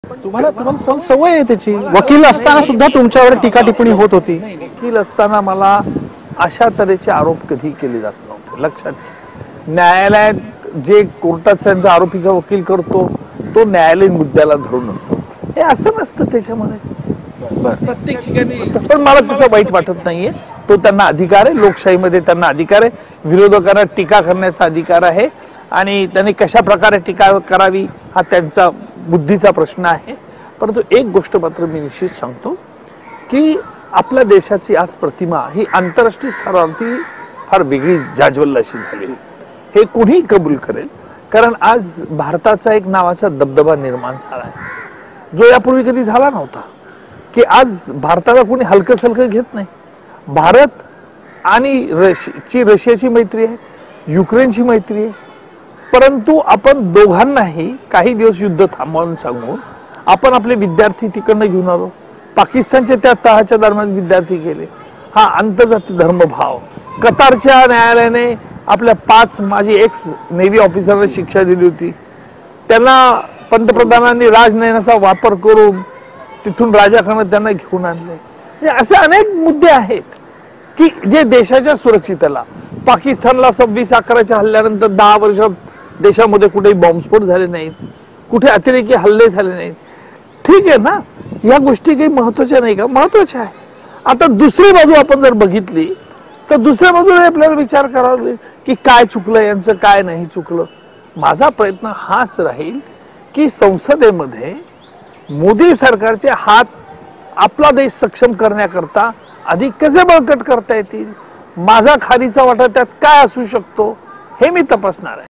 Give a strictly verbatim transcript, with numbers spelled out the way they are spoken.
तुम्हाला तुम्हाला सवय आहे त्याची. वकील असताना सुद्धा तुमच्यावर टीका टिप्पणी होत होती. वकील असताना मला अशा तऱ्हेचे आरोप कधी केले जात नव्हते. लक्षात घ्या, न्यायालयात जे कोर्टात त्यांचा आरोपीचा वकील करतो तो न्यायालयीन मुद्द्याला धरून असतो. हे असं नसतं त्याच्यामध्ये. प्रत्येक ठिकाणी पण मला त्याचं वाईट वाटत नाहीये. तो त्यांना अधिकार आहे, लोकशाहीमध्ये त्यांना अधिकार आहे, विरोधकांना टीका करण्याचा अधिकार आहे आणि त्यांनी कशा प्रकारे टीका करावी हा त्यांचा बुद्धीचा प्रश्न आहे. परंतु एक गोष्ट मात्र मी निश्चित सांगतो की आपल्या देशाची आज प्रतिमा ही आंतरराष्ट्रीय स्तरावरती फार वेगळी जाज्वल्य अशी झाली. हे कोणीही कबूल करेल, कारण आज भारताचा एक नावाचा दबदबा निर्माण झाला आहे जो यापूर्वी कधी झाला नव्हता. की आज भारताला कोणी हलकं सलकं घेत नाही. भारत आणि रशियाची रशियाची मैत्री आहे, युक्रेनची मैत्री आहे, परंतु आपण दोघांनाही काही दिवस युद्ध थांबवून सांगून आपण आपले विद्यार्थी तिकडनं घेऊन आलो. पाकिस्तानच्या त्या तहाच्या दरम्यान विद्यार्थी गेले. हा आंतरजातीय धर्मभाव. कतारच्या न्यायालयाने आपल्या पाच माजी एक्स नेव्ही ऑफिसरला शिक्षा दिली होती. त्यांना पंतप्रधानांनी राजनयनाचा वापर करून तिथून राजाखाना त्यांना घेऊन आणले. असे अनेक मुद्दे आहेत की जे देशाच्या सुरक्षितेला, पाकिस्तानला सव्वीस अकराच्या हल्ल्यानंतर दहा वर्षात देशामध्ये कुठेही बॉम्बस्फोट झाले नाहीत, कुठे अतिरेकी हल्ले झाले नाहीत. ठीक आहे ना, या गोष्टी काही महत्वाच्या नाही का? महत्वाच्या आहे. आता दुसरी बाजू आपण जर बघितली तर दुसऱ्या बाजूला आपल्याला विचार करावा लागेल की काय चुकलं, यांचं काय नाही चुकलं. माझा प्रयत्न हाच राहील की संसदेमध्ये मोदी सरकारचे हात आपला देश सक्षम करण्याकरता अधिक कसे बळकट करता येतील, माझा खालीचा वाटा त्यात काय असू शकतो हे मी तपासणार आहे.